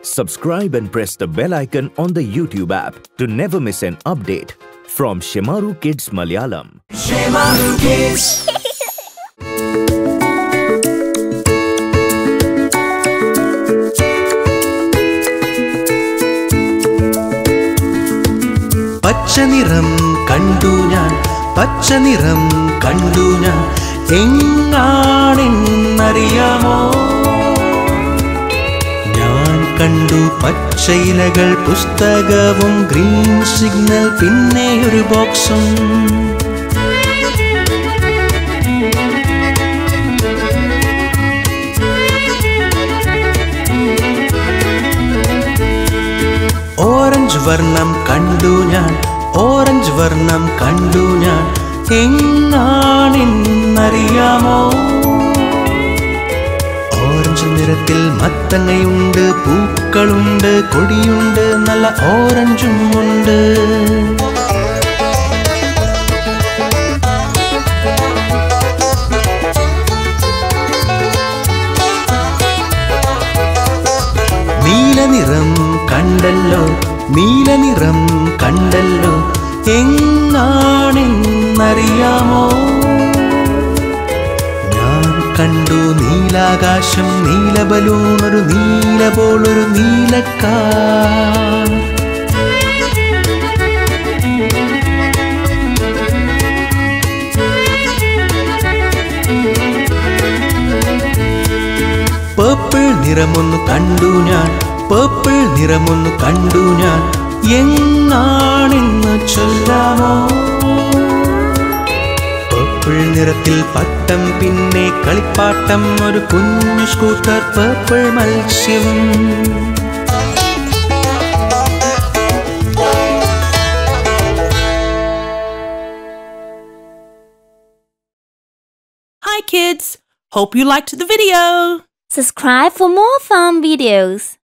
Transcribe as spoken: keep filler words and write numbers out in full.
Subscribe and press the bell icon on the YouTube app to never miss an update from Shemaroo Kids Malayalam. Shemaroo Kids. പച്ചനിറം കണ്ടു ഞാൻ പച്ചനിറം കണ്ടു ഞാൻ എങ്ങാണെന്നറിയാമോ ഞാൻ കണ്ടു പച്ചയിലകൾ പുസ്തകവും ഗ്രീൻ സിഗ്നൽ പിന്നെ ഒരു ബോക്സും ഓറഞ്ച് വർണ്ണം കണ്ടു ഞാൻ ഓറഞ്ച് വർണ്ണം കണ്ടു ഞാൻ എങ്ങാണെന്നറിയാമോ ഓറഞ്ച് നിറത്തിൽ മത്തങ്ങയുണ്ട് പൂക്കളുണ്ട് കൊടിയുണ്ട് നല്ല ഓറഞ്ചും ഉണ്ട് നീലനിറം കണ്ടല്ലോ നീലനിറം കണ്ടല്ലോ എങ്ങാണെന്നറിയാമോ ഞാൻ കണ്ടു നീലാകാശം നീല ബലൂൺ ഒരു നീല പോലൊരു നീലക്കാർ പർപ്പിൾ നിറമൊന്നു കണ്ടു ഞാൻ പർപ്പിൾ നിറമൊന്നു കണ്ടു ഞാൻ എങ്ങാണെന്ന് ചൊല്ലാമോ പർപ്പിൾ നിറത്തിൽ പട്ടം പിന്നെ കളിപ്പാട്ടം ഒരു കുഞ്ഞു സ്കൂട്ടർ പർപ്പിൾ മത്സ്യം Hi kids! Hope you liked the video! Subscribe for more fun videos.